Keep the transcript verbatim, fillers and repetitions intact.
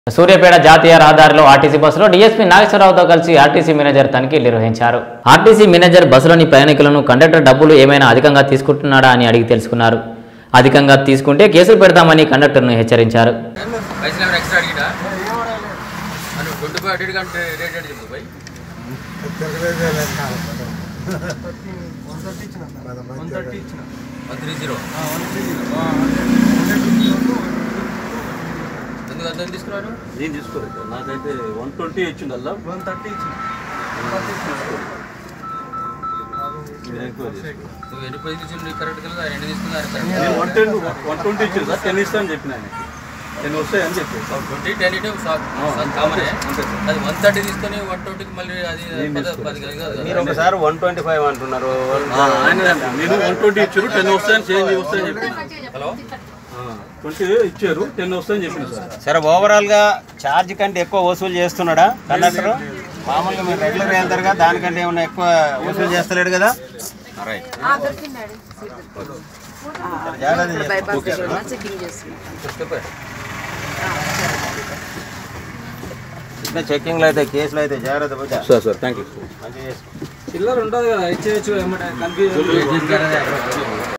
సూర్యాపేట జాతీయ రహదారిలో ఆర్టీసీ బస్సులో డీఎస్పీ నాగేశ్వరరావుతో కలిసి ఆర్టీసీ మేనేజర్ తనిఖీలు నిర్వహించారు. ఆర్టీసీ మేనేజర్ బస్సులోని ప్రయాణికులను కండక్టర్ డబ్బులు ఏమైనా అధికంగా తీసుకుంటున్నాడా అని అడిగి తెలుసుకున్నారు. అధికంగా తీసుకుంటే కేసులు పెడతామని కండక్టర్ను హెచ్చరించారు. నేను తీసుకోలేదు, నాకైతే వన్ ట్వంటీ ఇచ్చిందల్లా వన్ థర్టీ ఇచ్చింది. వన్ టెన్ వన్ ట్వంటీ ఇచ్చింది సార్, టెన్ ఇస్తా అని చెప్పిన ఆయనకి, టెన్ వస్తాయని చెప్పి ట్వంటీ టెన్ ఇటే కామనే అది వన్ థర్టీ తీసుకొని వన్ ట్వంటీకి మళ్ళీ అది మీరు ఒకసారి వన్ ట్వంటీ ఫైవ్ అంటున్నారు. నేను వన్ ట్వంటీ ఇచ్చారు, టెన్ వస్తాయని చేంజ్ వస్తాయని చెప్పి హలో ట్వంటీ ఇచ్చారు, టెన్ వస్తాయని చెప్పిన సార్. సరే, ఓవరాల్ గా ఛార్జ్ కంటే ఎక్కువ వసూలు చేస్తున్నాడా కండక్టర్? మామూలుగా మీరు రెగ్యులర్ వెళ్తారుగా, దానికంటే ఏమన్నా ఎక్కువ వసూలు చేస్తలేడు కదా? చెక్కింగ్లు అయితే కేసులు అయితే జాగ్రత్త. Sir sir thank you. మంచిగా చేసుకో. చిల్లర ఉంటుంది కదా, ఇచ్చేయచ్చు ఏమంటే కన్ఫ్యూజన్